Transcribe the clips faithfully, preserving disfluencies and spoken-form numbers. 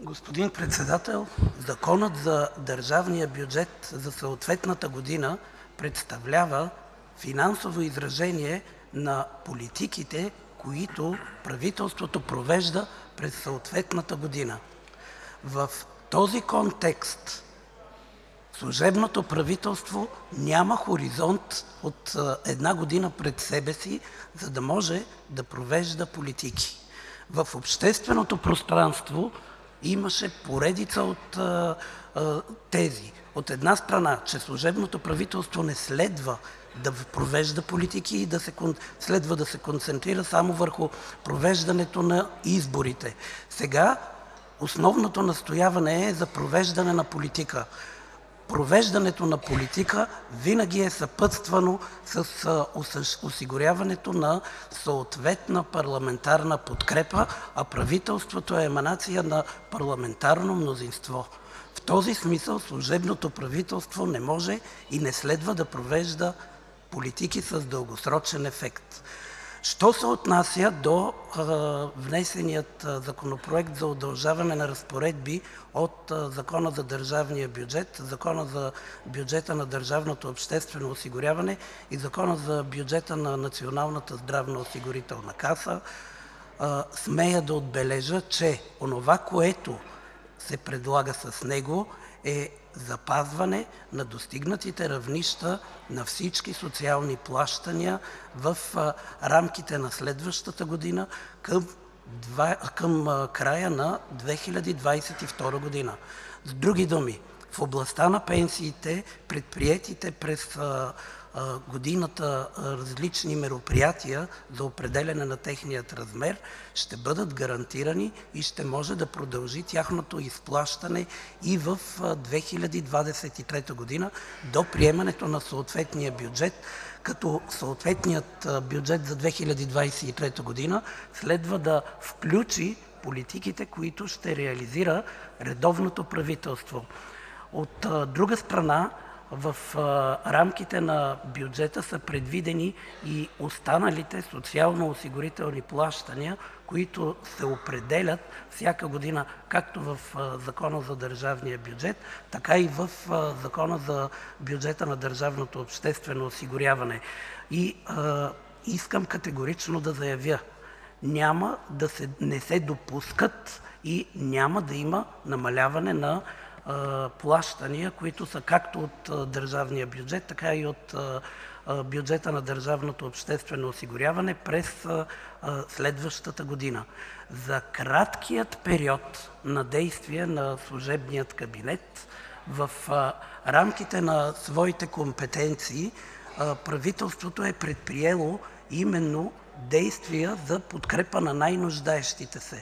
Господин Председател, Законът за държавния бюджет за съответната година представлява финансово изражение на политиките, които правителството провежда през съответната година. В този контекст служебното правителство няма хоризонт от една година пред себе си, за да може да провежда политики. В общественото пространство имаше поредица от а, а, тези. От една страна, че служебното правителство не следва да провежда политики и да се, следва да се концентрира само върху провеждането на изборите. Сега основното настояване е за провеждане на политика. Провеждането на политика винаги е съпътствано с осигуряването на съответна парламентарна подкрепа, а правителството е еманация на парламентарно мнозинство. В този смисъл служебното правителство не може и не следва да провежда политики с дългосрочен ефект. Що се отнася до а, внесеният законопроект за удължаване на разпоредби от а, Закона за държавния бюджет, Закона за бюджета на държавното обществено осигуряване и Закона за бюджета на Националната здравноосигурителна каса, а, смея да отбележа, че онова, което се предлага с него, е запазване на достигнатите равнища на всички социални плащания в рамките на следващата година към, два, към края на две хиляди двадесет и втора година. С други думи, в областта на пенсиите, предприетите през годината различни мероприятия за определяне на техният размер ще бъдат гарантирани и ще може да продължи тяхното изплащане и в две хиляди двадесет и трета година до приемането на съответния бюджет, като съответният бюджет за две хиляди двадесет и трета година следва да включи политиките, които ще реализира редовното правителство. От друга страна, в рамките на бюджета са предвидени и останалите социално-осигурителни плащания, които се определят всяка година както в Закона за държавния бюджет, така и в Закона за бюджета на държавното обществено осигуряване. И а, искам категорично да заявя, няма да се, не се допускат и няма да има намаляване на плащания, които са както от държавния бюджет, така и от бюджета на държавното обществено осигуряване през следващата година. За краткият период на действие на служебният кабинет в рамките на своите компетенции правителството е предприело именно действия за подкрепа на най-нуждаещите се.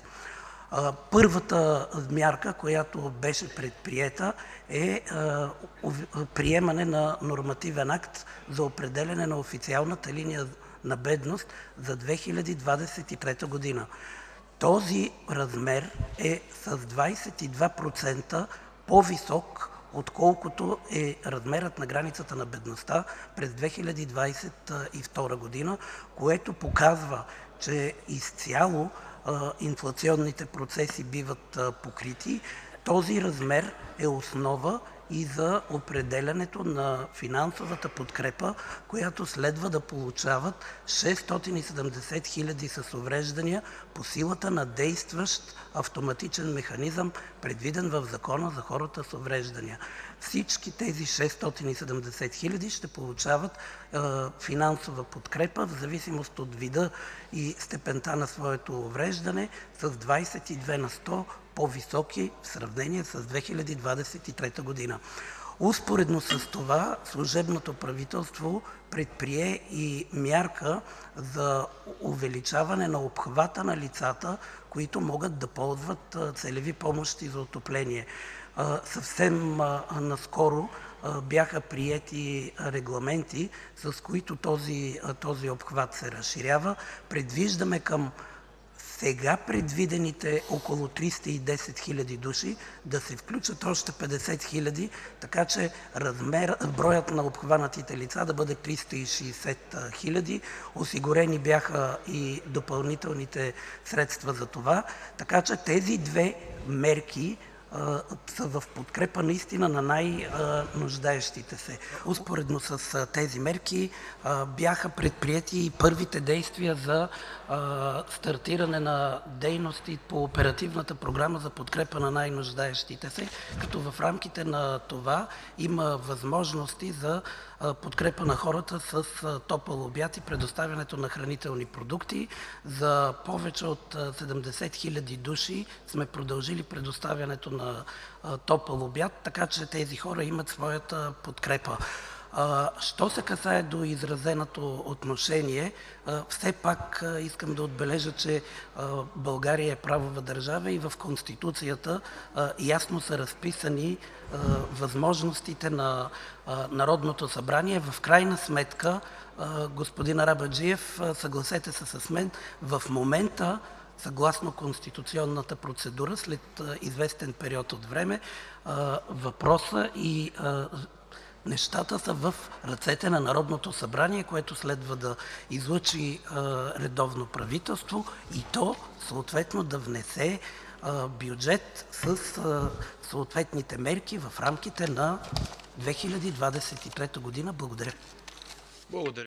Първата мярка, която беше предприета, е приемане на нормативен акт за определяне на официалната линия на бедност за две хиляди двадесет и трета година. Този размер е с двадесет и два процента по-висок, отколкото е размерът на границата на бедността през две хиляди двадесет и втора година, което показва, че изцяло инфлационните процеси биват покрити. Този размер е основа и за определянето на финансовата подкрепа, която следва да получават шестстотин и седемдесет хиляди с увреждания по силата на действащ автоматичен механизъм, предвиден в Закона за хората с увреждания. Всички тези шестстотин и седемдесет хиляди ще получават е, финансова подкрепа в зависимост от вида и степента на своето увреждане с двадесет и две на сто по-високи в сравнение с две хиляди двадесет и трета година. Успоредно с това служебното правителство предприе и мярка за увеличаване на обхвата на лицата, които могат да ползват целеви помощи за отопление. Съвсем наскоро бяха приети регламенти, с които този, този обхват се разширява. Предвиждаме към сега предвидените около триста и десет хиляди души да се включат още петдесет хиляди, така че размер, броят на обхванатите лица да бъде триста и шейсет хиляди. Осигурени бяха и допълнителните средства за това, така че тези две мерки са в подкрепа наистина на най-нуждаещите се. Успоредно с тези мерки бяха предприети и първите действия за стартиране на дейности по Оперативната програма за подкрепа на най-нуждаещите се, като в рамките на това има възможности за подкрепа на хората с топъл обяд и предоставянето на хранителни продукти. За повече от седемдесет хиляди души сме продължили предоставянето на топъл обяд, така че тези хора имат своята подкрепа. Що се касае до изразеното отношение, все пак искам да отбележа, че България е правова държава и в Конституцията ясно са разписани възможностите на Народното събрание. В крайна сметка, господин Арабаджиев, съгласете се с мен, в момента съгласно конституционната процедура, след известен период от време, въпроса и нещата са в ръцете на Народното събрание, което следва да излъчи редовно правителство и то съответно да внесе бюджет с съответните мерки в рамките на две хиляди двадесет и трета година. Благодаря. Благодаря.